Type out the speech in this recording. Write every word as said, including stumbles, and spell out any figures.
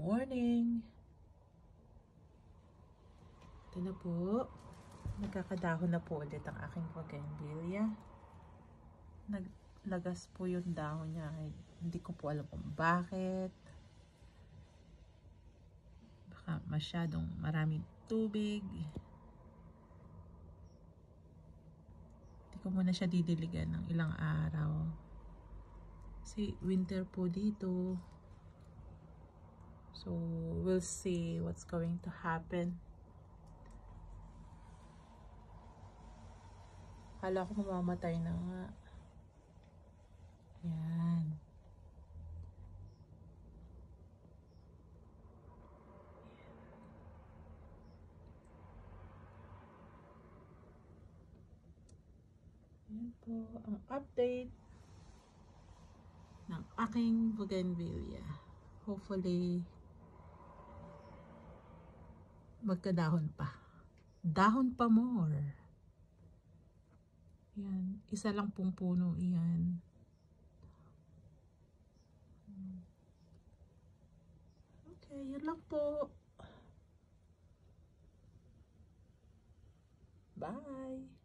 morning! Ito na po. Nagkakadahon na po ulit ang aking bougainvillea. Naglagas po yung dahon niya. Hindi ko po alam kung bakit. Baka masyadong maraming tubig. Hindi ko muna siya didiligan ng ilang araw. Kasi winter po dito. So, we'll see what's going to happen. Akala ko mamamatay na nga. Yan. Yan po ang update ng aking bougainvillea. Hopefully, magkadahon pa. Dahon pa more. Yan. Isa lang pong puno yan. Okay, yun lang po. Bye!